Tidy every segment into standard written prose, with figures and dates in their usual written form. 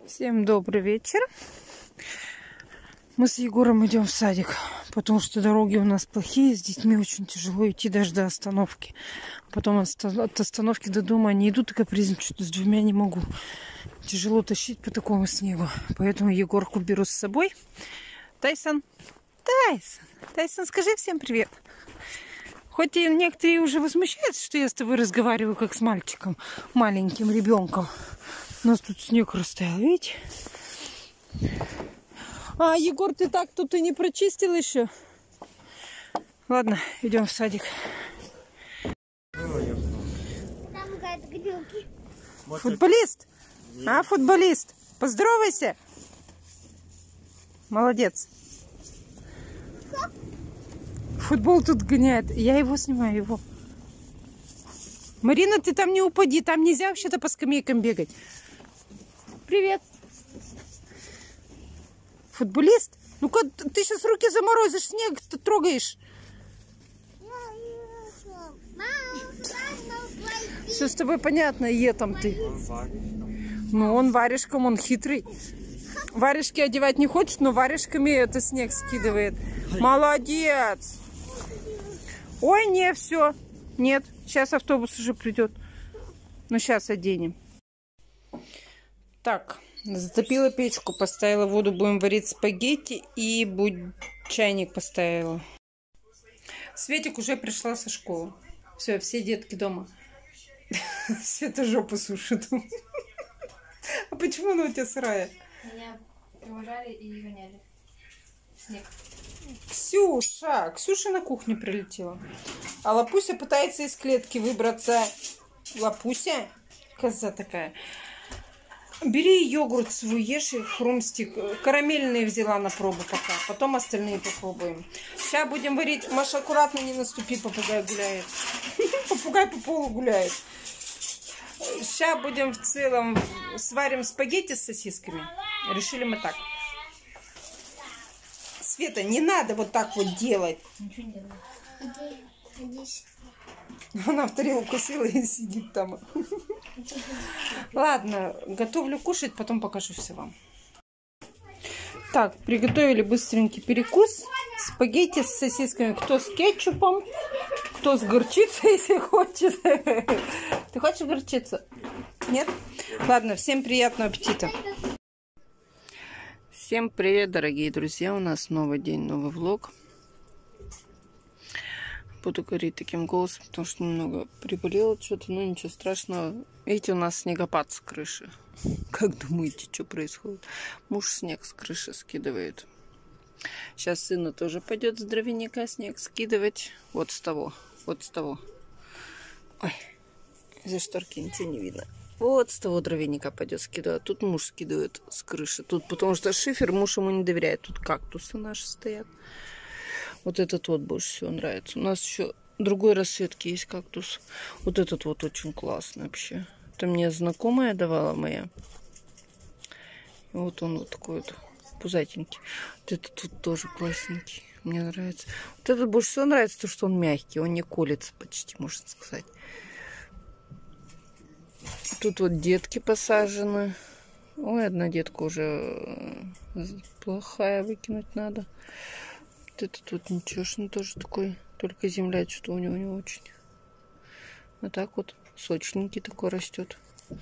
Всем добрый вечер. Мы с Егором идем в садик, потому что дороги у нас плохие, с детьми очень тяжело идти даже до остановки. Потом от остановки до дома они идут и капризничают, с двумя не могу. Тяжело тащить по такому снегу, поэтому Егорку беру с собой. Тайсон, скажи всем привет. Хоть и некоторые уже возмущаются, что я с тобой разговариваю как с мальчиком, маленьким ребенком. У нас тут снег растаял, видите? А, Егор, ты так тут и не прочистил еще? Ладно, идем в садик. Футболист? А, футболист? Поздоровайся. Молодец. Футбол тут гоняет. Я его снимаю, его. Марина, ты там не упади. Там нельзя вообще-то по скамейкам бегать. Привет. Футболист? Ну-ка, ты сейчас руки заморозишь, снег ты трогаешь. Все с тобой понятно, там ты. Ну, он варежком, он хитрый. Варежки одевать не хочет, но варежками это снег скидывает. Молодец. Ой, не, все. Нет, сейчас автобус уже придет. Ну, сейчас оденем. Так, затопила печку, поставила воду, будем варить спагетти и чайник поставила. Светик уже пришла со школы. Все детки дома. Света жопу сушит. А почему она у тебя сырая? Меня провожали и гоняли. Снег. Ксюша на кухню прилетела. А Лапуся пытается из клетки выбраться. Лапуся, коза такая. Бери йогурт свой, ешь и хрумстик. Карамельные взяла на пробу пока. Потом остальные попробуем. Сейчас будем варить. Маша, аккуратно не наступи, попугай гуляет. Попугай по полу гуляет. Сейчас будем в целом сварим спагетти с сосисками. Решили мы так. Света, не надо вот так вот делать. Ничего не делаю. Она в тарелку села и сидит там. Ладно, готовлю кушать, потом покажу все вам. Так, приготовили быстренький перекус. Спагетти с сосисками. Кто с кетчупом, кто с горчицей, если хочет. Ты хочешь горчицу? Нет? Ладно, всем приятного аппетита. Всем привет, дорогие друзья. У нас новый день, новый влог. Буду говорить таким голосом, потому что немного приболела что-то, но ничего страшного. Видите, у нас снегопад с крыши. Как думаете, что происходит? Муж снег с крыши скидывает. Сейчас сына тоже пойдет с дровяника снег скидывать. Вот с того. Ой, из-за шторки ничего не видно. Вот с того дровяника пойдет скидывать. Тут муж скидывает с крыши. Тут потому что шифер, муж ему не доверяет. Тут кактусы наши стоят. Вот этот вот больше всего нравится. У нас еще другой расцветки есть кактус. Вот этот вот очень классный вообще. Это мне знакомая давала моя. И вот он вот такой вот пузатенький. Вот этот тут тоже классненький. Мне нравится. Вот этот больше всего нравится, то, что он мягкий. Он не колется почти, можно сказать. Тут вот детки посажены. Ой, одна детка уже плохая, выкинуть надо. Вот этот вот ничешный тоже такой. Только земля что-то у него не очень. А так вот сочненький такой растет.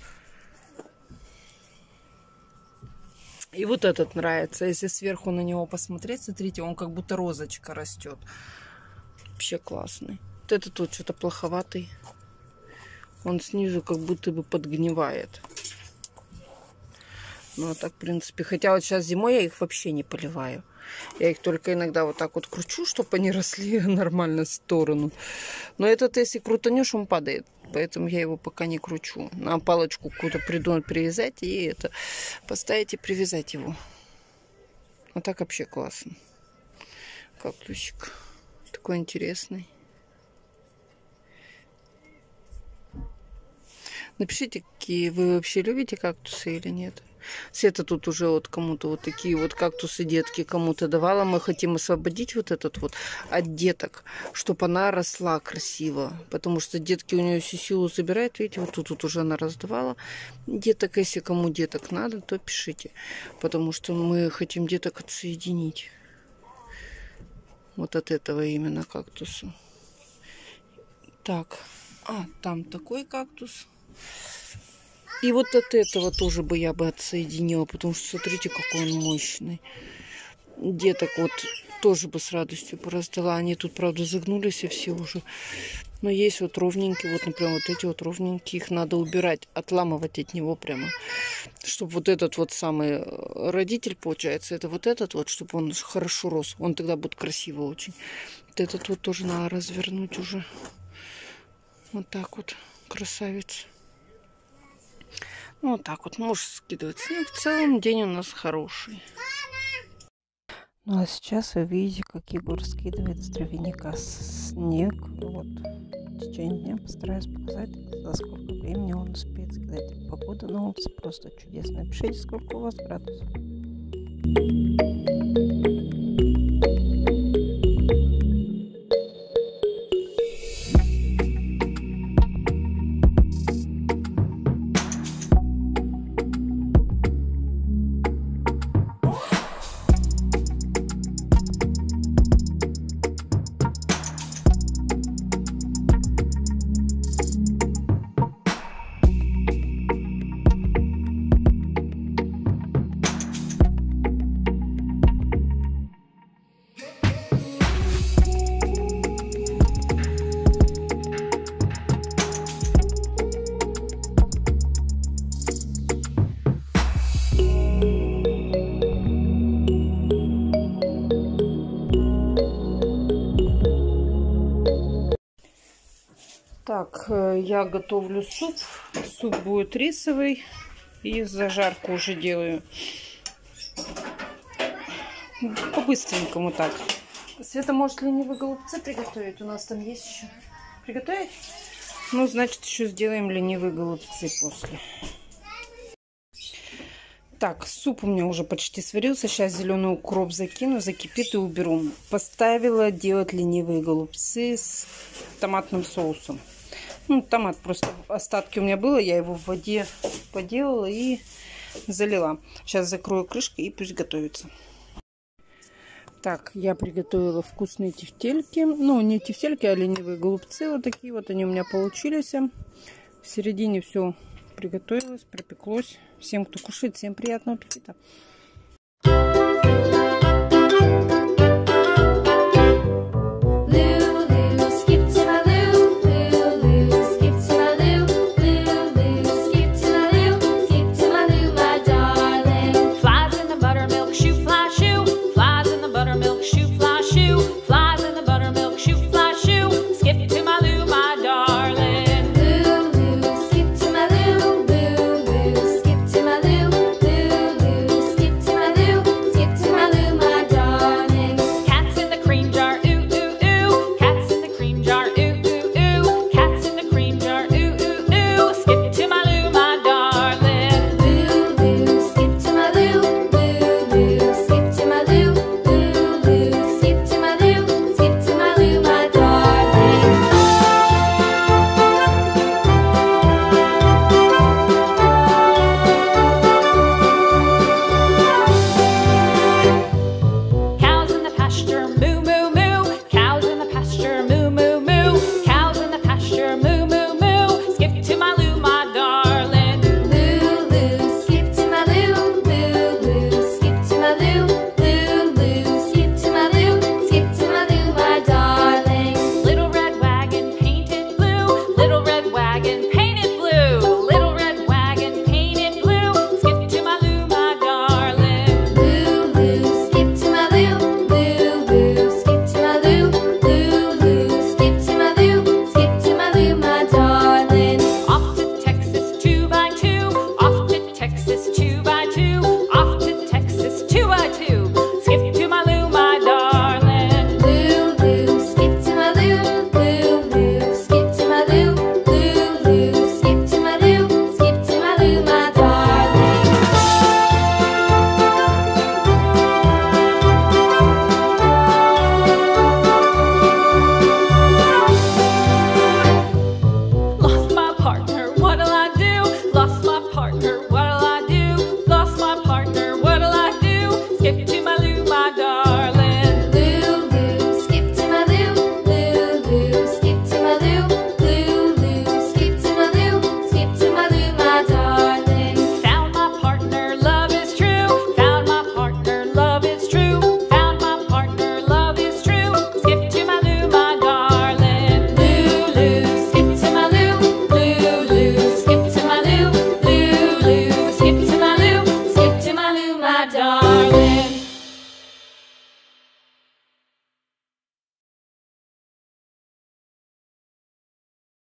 И вот этот нравится. Если сверху на него посмотреть, смотрите, он как будто розочка растет. Вообще классный. Вот этот вот что-то плоховатый. Он снизу как будто бы подгнивает. Ну, а так, в принципе. Хотя вот сейчас зимой я их вообще не поливаю. Я их только иногда вот так вот кручу, чтобы они росли нормально в сторону. Но этот, если крутанешь, он падает. Поэтому я его пока не кручу. На палочку какую-то придумать привязать и это поставить и привязать его. А так вообще классно. Кактусик. Такой интересный. Напишите, какие вы вообще любите кактусы или нет. Света тут уже вот кому-то вот такие вот кактусы детки кому-то давала. Мы хотим освободить вот этот вот от деток, чтобы она росла красиво. Потому что детки у нее всю силу забирают. Видите, вот тут уже она раздавала деток. Если кому деток надо, то пишите. Потому что мы хотим деток отсоединить. Вот от этого именно кактуса. Так, там такой кактус. И вот от этого тоже бы я бы отсоединила, потому что смотрите, какой он мощный. Деток вот тоже бы с радостью пораздала. Они тут, правда, загнулись и все уже. Но есть вот ровненькие, вот, например, вот эти вот ровненькие, их надо убирать, отламывать от него прямо. Чтобы вот этот вот самый родитель, получается, это вот этот вот, чтобы он хорошо рос. Он тогда будет красиво очень. Вот этот вот тоже надо развернуть уже. Вот так вот, красавец. Ну, вот так вот, муж скидывает снег. В целом день у нас хороший. Ну, а сейчас вы видите, как Егор скидывает с дровяника снег. Вот, в течение дня постараюсь показать, за сколько времени он успеет скидать. Погода на улице просто чудесная. Пишите, сколько у вас градусов. Так, я готовлю суп. Суп будет рисовый. И зажарку уже делаю. По-быстренькому так. Света, может, ленивые голубцы приготовить? У нас там есть еще. Приготовить? Ну, значит, еще сделаем ленивые голубцы после. Так, суп у меня уже почти сварился. Сейчас зеленый укроп закину, закипит и уберу. Поставила делать ленивые голубцы с томатным соусом. Ну, томат просто остатки у меня было. Я его в воде поделала и залила. Сейчас закрою крышкой и пусть готовится. Так, я приготовила вкусные тефтельки. Ну, не тефтельки, а ленивые голубцы. Вот такие вот они у меня получились. В середине все приготовилось, пропеклось. Всем, кто кушает, всем приятного аппетита.